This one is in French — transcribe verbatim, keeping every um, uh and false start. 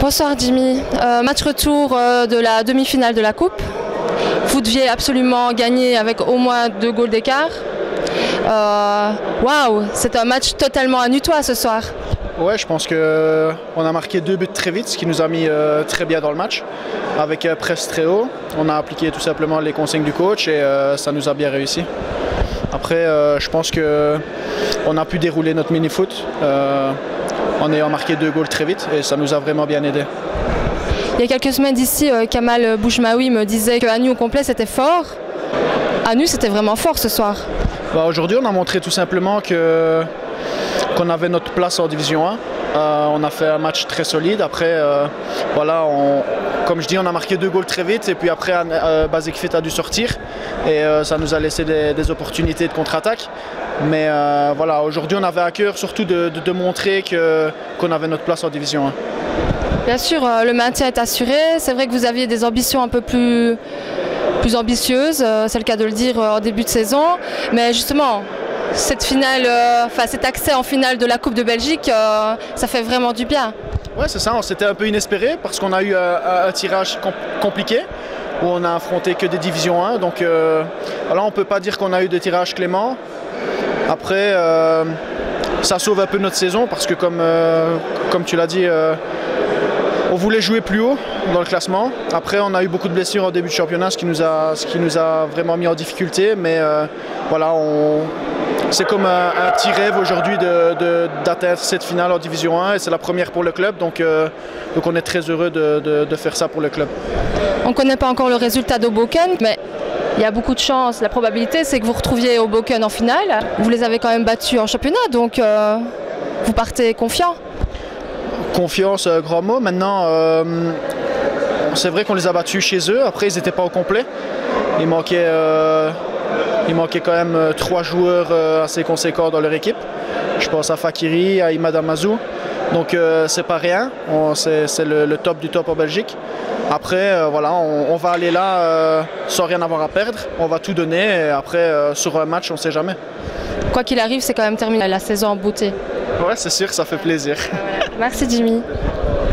Bonsoir Jimmy. Euh, match retour euh, de la demi-finale de la Coupe. Vous deviez absolument gagner avec au moins deux goals d'écart. Waouh, wow, c'est un match totalement à nu-toi ce soir. Ouais, je pense qu'on a marqué deux buts très vite, ce qui nous a mis euh, très bien dans le match. Avec euh, presse très haut, on a appliqué tout simplement les consignes du coach et euh, ça nous a bien réussi. Après, euh, je pense qu'on a pu dérouler notre mini-foot euh, en ayant marqué deux goals très vite et ça nous a vraiment bien aidé. Il y a quelques semaines d'ici, euh, Kamal Bouchmaoui me disait qu'à nu au complet c'était fort. À nu c'était vraiment fort ce soir. Bah, aujourd'hui, on a montré tout simplement que qu'on avait notre place en Division un. Euh, on a fait un match très solide. Après, euh, voilà, on, comme je dis, on a marqué deux goals très vite. Et puis après, euh, Basic Fit a dû sortir. Et euh, ça nous a laissé des, des opportunités de contre-attaque. Mais euh, voilà, aujourd'hui, on avait à cœur surtout de, de, de montrer que, qu'on avait notre place en Division un. Bien sûr, euh, le maintien est assuré. C'est vrai que vous aviez des ambitions un peu plus, plus ambitieuses. Euh, c'est le cas de le dire euh, en début de saison. Mais justement, cette finale, euh, enfin cet accès en finale de la Coupe de Belgique, euh, ça fait vraiment du bien. Ouais, c'est ça, c'était un peu inespéré parce qu'on a eu un, un tirage com compliqué où on a affronté que des divisions un. Donc euh, voilà, on ne peut pas dire qu'on a eu des tirages cléments. Après, euh, ça sauve un peu notre saison parce que comme, euh, comme tu l'as dit, euh, on voulait jouer plus haut dans le classement. Après, on a eu beaucoup de blessures en début de championnat, ce qui nous a, ce qui nous a vraiment mis en difficulté. Mais euh, voilà, on... c'est comme un, un petit rêve aujourd'hui d'atteindre cette finale en Division un et c'est la première pour le club, donc, euh, donc on est très heureux de, de, de faire ça pour le club. On ne connaît pas encore le résultat d'Hoboken, mais il y a beaucoup de chance. La probabilité c'est que vous retrouviez Hoboken en finale. Vous les avez quand même battus en championnat, donc euh, vous partez confiant. Confiance, euh, grand mot. Maintenant, euh, c'est vrai qu'on les a battus chez eux, après ils n'étaient pas au complet. Il manquait... Euh, Il manquait quand même euh, trois joueurs euh, assez conséquents dans leur équipe. Je pense à Fakiri, à Imad Amazou. Donc euh, c'est pas rien, c'est le, le top du top en Belgique. Après, euh, voilà, on, on va aller là euh, sans rien avoir à perdre. On va tout donner et après, euh, sur un match, on ne sait jamais. Quoi qu'il arrive, c'est quand même terminé la saison en beauté. Ouais, c'est sûr, ça fait plaisir. Merci Jimmy.